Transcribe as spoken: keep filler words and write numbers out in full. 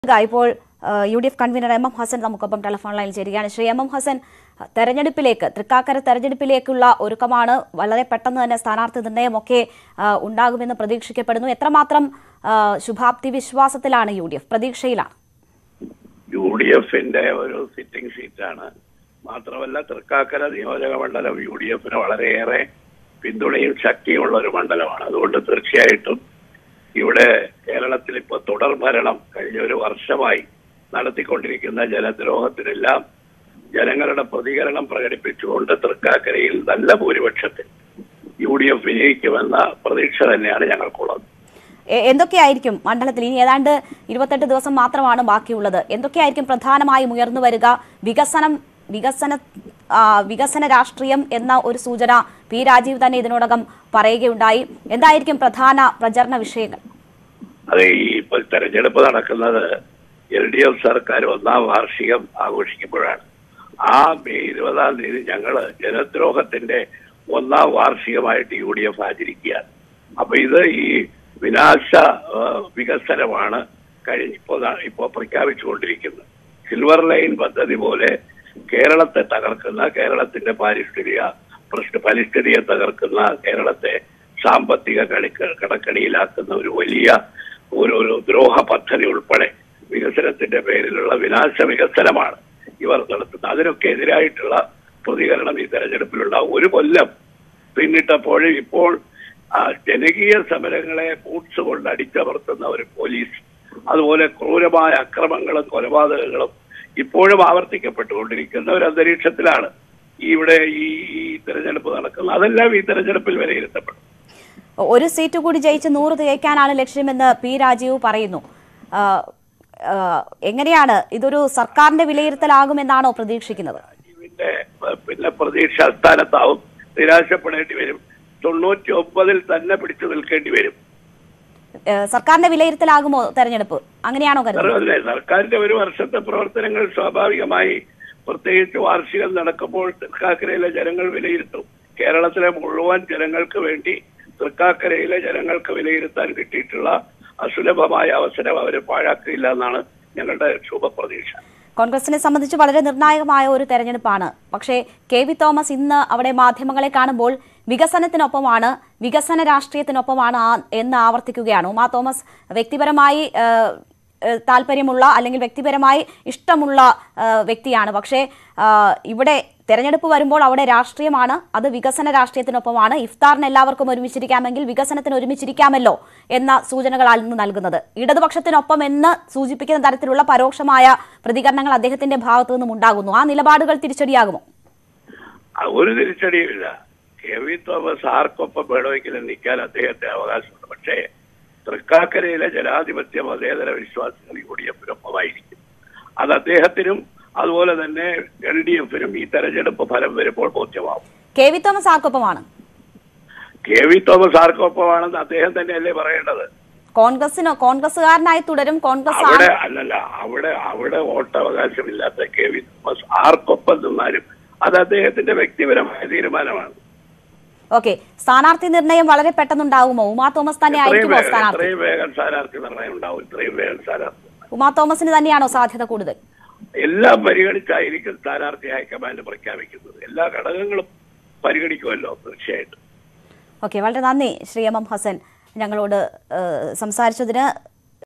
ഇപ്പോൾ U D F convener M Hasan നമുക്കൊപ്പം telephone ലൈനിൽ ചേരുകയാണ്. ശ്രീ എം ഹസൻ, തെരഞ്ഞെടുപ്പിലേക്ക് തൃക്കാക്കര തെരഞ്ഞെടുപ്പിലേക്കുള്ള ഒരുക്കമാണ്. വളരെ പെട്ടെന്ന് തന്നെ സ്ഥാനാർത്ഥി നിർണയമൊക്കെ ഉണ്ടാകുമെന്ന് പ്രതീക്ഷിക്കപ്പെടുന്നു. എത്രമാത്രം ശുഭാപ്തി വിശ്വാസത്തിലാണ് യു ഡി എഫ്, പ്രതീക്ഷയിലാണ്? യു ഡി എഫിന്റെ ഒരു സിറ്റിംഗ് സീറ്റാണ്. മാത്രമല്ല തൃക്കാക്കര നിയോജക മണ്ഡലം യു ഡി എഫിന് വളരെയേറെ പിന്തുണയും ശക്തിയുള്ള ഒരു മണ്ഡലമാണ്. അതുകൊണ്ട് തീർച്ചയായിട്ടും ഇവിടെ കേരളത്തിൽ ഇപ്പോൾ തുടർ ഭരണം കഴിഞ്ഞ ഒരു വർഷമായി നടത്തിക്കൊണ്ടിരിക്കുന്ന ജനദ്രോഹത്തിനെല്ലാം ജനങ്ങളുടെ പ്രതികരണം പ്രകടിപ്പിച്ചുകൊണ്ട് തൃക്കാക്കരയിൽ നല്ല ഭൂരിപക്ഷത്തിൽ യു ഡി എഫ് വിജയിക്കുമെന്ന പ്രതീക്ഷ തന്നെയാണ് ഞങ്ങൾക്കുള്ളത്. എന്തൊക്കെയായിരിക്കും മണ്ഡലത്തിൽ ഇനി ഏതാണ്ട് ഇരുപത്തെട്ട് ദിവസം മാത്രമാണ് ബാക്കിയുള്ളത്? എന്തൊക്കെയായിരിക്കും പ്രധാനമായും ഉയർന്നു വരിക? വികസനം വികസന വികസന രാഷ്ട്രീയം എന്ന ഒരു സൂചന പി രാജീവ് തന്നെ ഇതിനോടകം പറയുകയുണ്ടായി. എന്തായിരിക്കും പ്രധാന പ്രചരണ വിഷയങ്ങൾ? അതെ, ഈ ഇപ്പോൾ തെരഞ്ഞെടുപ്പ് നടക്കുന്നത് എൽ ഡി എഫ് സർക്കാർ ഒന്നാം വാർഷികം ആഘോഷിക്കുമ്പോഴാണ്. ആ മെയ് ഇരുപതാം തീയതി ഞങ്ങള് ജനദ്രോഹത്തിന്റെ ഒന്നാം വാർഷികമായിട്ട് യു ഡി എഫ് ആചരിക്കുകയാണ്. അപ്പൊ ഇത് ഈ വിനാശ വികസനമാണ് കഴിഞ്ഞ ഇപ്പോ ഇപ്പോ പ്രഖ്യാപിച്ചുകൊണ്ടിരിക്കുന്നത്. സിൽവർ ലൈൻ പദ്ധതി പോലെ കേരളത്തെ തകർക്കുന്ന, കേരളത്തിന്റെ പാരിസ്ഥിതിക പ്രശ്ന പരിസ്ഥിതിയെ തകർക്കുന്ന, കേരളത്തെ സാമ്പത്തിക കളി കടക്കണിയിലാക്കുന്ന ഒരു വലിയ ഒരു ഒരു ദ്രോഹ പദ്ധതി ഉൾപ്പെടെ വികസനത്തിന്റെ പേരിലുള്ള വിനാശ വികസനമാണ് ഇവർ നടത്തുന്നത്. അതിനൊക്കെ എതിരായിട്ടുള്ള പ്രതികരണം ഈ തെരഞ്ഞെടുപ്പിലുള്ള ഒരു കൊല്ലം പിന്നിട്ടപ്പോഴും ഇപ്പോൾ ജനകീയ സമരങ്ങളെ ബൂട്ട്സ് കൊണ്ട് അടിച്ചമർത്തുന്ന ഒരു പോലീസ്, അതുപോലെ ക്രൂരമായ അക്രമങ്ങളും കൊലപാതകങ്ങളും ഇപ്പോഴും ആവർത്തിക്കപ്പെട്ടുകൊണ്ടിരിക്കുന്ന ഒരു അന്തരീക്ഷത്തിലാണ് ഇവിടെ ഈ തെരഞ്ഞെടുപ്പ് നടക്കുന്നത്. അതെല്ലാം ഈ തെരഞ്ഞെടുപ്പിൽ വിലയിരുത്തപ്പെടും. ഒരു സീറ്റ് കൂടി ജയിച്ച് നൂറ് തികയ്ക്കാനാണ് ലക്ഷ്യമെന്ന് പി രാജീവ് പറയുന്നു. എങ്ങനെയാണ് ഇതൊരു സർക്കാരിന്റെ വിലയിരുത്തലാകുമെന്നാണോ പ്രതീക്ഷിക്കുന്നത്? രാജീവിന്റെ പിന്നെ പ്രതീക്ഷ സ്ഥാനത്താവും, നിരാശപ്പെടേണ്ടി വരും. തൊണ്ണൂറ്റി ഒമ്പതിൽ തന്നെ പിടിച്ചു നിൽക്കേണ്ടി വരും. സർക്കാരിന്റെ വിലയിരുത്തലാകുമോ തെരഞ്ഞെടുപ്പ്? അങ്ങനെയാണോ കരുതുന്നത്? സർക്കാരിന്റെ ഒരു വർഷത്തെ പ്രവർത്തനങ്ങൾ സ്വാഭാവികമായി, പ്രത്യേകിച്ച് വാർഷികം നടക്കുമ്പോൾ തൃക്കാക്കരയിലെ ജനങ്ങൾ വിലയിരുത്തും. കേരളത്തിലെ മുഴുവൻ ജനങ്ങൾക്ക് വേണ്ടി തൃക്കാക്കരയിലെ ജനങ്ങൾക്ക് വിലയിരുത്താൻ കിട്ടിയിട്ടുള്ള അസുലഭമായ അവസരം അവർ പാഴാക്കില്ല എന്നാണ് ഞങ്ങളുടെ ശുഭപ്രതീക്ഷ. കോൺഗ്രസിനെ സംബന്ധിച്ച് വളരെ നിർണായകമായ ഒരു തെരഞ്ഞെടുപ്പാണ്. പക്ഷേ കെ വി തോമസ് ഇന്ന് അവിടെ മാധ്യമങ്ങളെ കാണുമ്പോൾ വികസനത്തിനൊപ്പമാണ്, വികസന രാഷ്ട്രീയത്തിനൊപ്പമാണ് എന്ന് ആവർത്തിക്കുകയാണ്. ഉമാ തോമസ് വ്യക്തിപരമായി താല്പര്യമുള്ള അല്ലെങ്കിൽ വ്യക്തിപരമായി ഇഷ്ടമുള്ള വ്യക്തിയാണ്. പക്ഷേ ഇവിടെ തെരഞ്ഞെടുപ്പ് വരുമ്പോൾ അവിടെ രാഷ്ട്രീയമാണ്, അത് വികസന രാഷ്ട്രീയത്തിനൊപ്പമാണ്. ഇഫ്താറിന് എല്ലാവർക്കും ഒരുമിച്ചിരിക്കാമെങ്കിൽ വികസനത്തിന് ഒരുമിച്ചിരിക്കാമല്ലോ എന്ന സൂചനകളാണ് ഇന്ന് നൽകുന്നത്. ഇടതുപക്ഷത്തിനൊപ്പം എന്ന് സൂചിപ്പിക്കുന്ന തരത്തിലുള്ള പരോക്ഷമായ പ്രതികരണങ്ങൾ അദ്ദേഹത്തിന്റെ ഭാഗത്തു നിന്നും ഉണ്ടാകുന്നു. ആ നിലപാടുകൾ തിരിച്ചടിയാകുമോ? ഒരു തിരിച്ചടിയുമില്ല. കെ വി തോമസ് ആർക്കൊപ്പം വേണമെങ്കിലും നിൽക്കാൻ അദ്ദേഹത്തിന് അവകാശമുണ്ട്. പക്ഷേ തൃക്കാക്കരയിലെ ജനാധിപത്യ മതേതര വിശ്വാസികൾ യു ഡി എഫിനൊപ്പമായിരിക്കും. അത് അദ്ദേഹത്തിനും അതുപോലെ തന്നെ എൽ ഡി എഫിനും ഈ തെരഞ്ഞെടുപ്പ് ഫലം വരുമ്പോൾ ബോധ്യമാവും. കെ വി തോമസ് ആർക്കൊപ്പമാണ്? കെ വി തോമസ് ആർക്കൊപ്പമാണെന്ന് അദ്ദേഹം തന്നെയല്ലേ പറയേണ്ടത്. കോൺഗ്രസിനോ കോൺഗ്രസുകാരനായി തുടരും. കോൺഗ്രസ് അവിടെ അല്ലല്ല അവിടെ അവിടെ വോട്ടവകാശമില്ലാത്ത കെ വി തോമസ് ആർക്കൊപ്പം നിന്നാലും അത് അദ്ദേഹത്തിന്റെ വ്യക്തിപരമായ തീരുമാനമാണ്. ഓക്കെ, സ്ഥാനാർത്ഥി നിർണയം വളരെ പെട്ടെന്നുണ്ടാകുമോ? ഉമാ തോമസ് തന്നെ ആയിരിക്കുമോ സ്ഥാനാർത്ഥി? ഇത്രയും വേഗം സ്ഥാനാർത്ഥി നിർണയം ഉണ്ടാവും. ഇത്രയും വേഗം സ്ഥാനാർത്ഥി ഉമാ തോമസിന് തന്നെയാണോ സാധ്യത കൂടുതൽ? എല്ലാം പരിഗണിച്ചായിരിക്കും സ്ഥാനാർത്ഥി ഹൈക്കമാൻഡ് പ്രഖ്യാപിക്കുന്നത്. എല്ലാ ഘടകങ്ങളും പരിഗണിക്കുമല്ലോ തീർച്ചയായിട്ടും. ഓക്കെ, വളരെ നന്ദി ശ്രീ എം ഹസൻ ഞങ്ങളോട് സംസാരിച്ചതിന്.